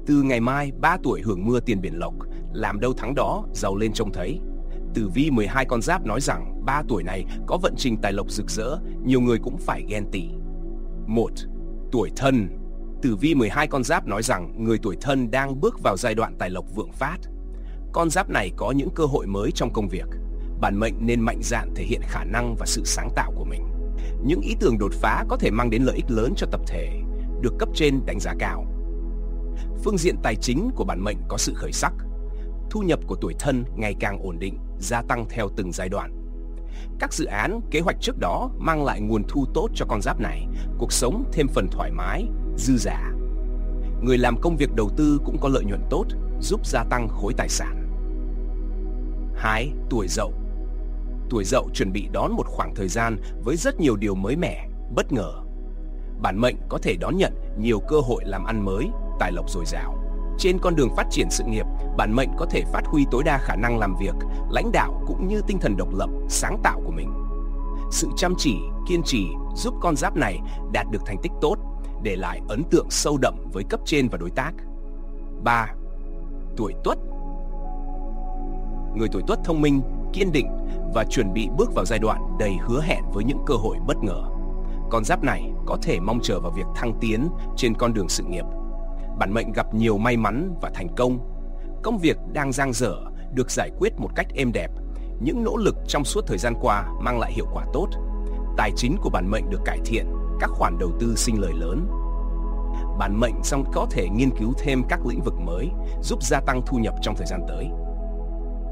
Từ ngày mai 3 tuổi hưởng mưa tiền biển lộc, làm đâu thắng đó, giàu lên trông thấy. Tử vi 12 con giáp nói rằng 3 tuổi này có vận trình tài lộc rực rỡ, nhiều người cũng phải ghen tị. 1. Tuổi Thân. Tử vi 12 con giáp nói rằng người tuổi Thân đang bước vào giai đoạn tài lộc vượng phát. Con giáp này có những cơ hội mới trong công việc. Bản mệnh nên mạnh dạn thể hiện khả năng và sự sáng tạo của mình. Những ý tưởng đột phá có thể mang đến lợi ích lớn cho tập thể, được cấp trên đánh giá cao. Phương diện tài chính của bản mệnh có sự khởi sắc. Thu nhập của tuổi Thân ngày càng ổn định, gia tăng theo từng giai đoạn. Các dự án, kế hoạch trước đó mang lại nguồn thu tốt cho con giáp này, cuộc sống thêm phần thoải mái, dư dả. Người làm công việc đầu tư cũng có lợi nhuận tốt, giúp gia tăng khối tài sản. 2. Tuổi Dậu. Tuổi Dậu chuẩn bị đón một khoảng thời gian với rất nhiều điều mới mẻ, bất ngờ. Bản mệnh có thể đón nhận nhiều cơ hội làm ăn mới, tài lộc dồi dào. Trên con đường phát triển sự nghiệp, bản mệnh có thể phát huy tối đa khả năng làm việc, lãnh đạo cũng như tinh thần độc lập, sáng tạo của mình. Sự chăm chỉ, kiên trì giúp con giáp này đạt được thành tích tốt, để lại ấn tượng sâu đậm với cấp trên và đối tác. 3. Tuổi Tuất. Người tuổi Tuất thông minh, kiên định và chuẩn bị bước vào giai đoạn đầy hứa hẹn với những cơ hội bất ngờ. Con giáp này có thể mong chờ vào việc thăng tiến trên con đường sự nghiệp. Bản mệnh gặp nhiều may mắn và thành công. Công việc đang dang dở được giải quyết một cách êm đẹp. Những nỗ lực trong suốt thời gian qua mang lại hiệu quả tốt. Tài chính của bản mệnh được cải thiện, các khoản đầu tư sinh lời lớn. Bản mệnh song có thể nghiên cứu thêm các lĩnh vực mới, giúp gia tăng thu nhập trong thời gian tới.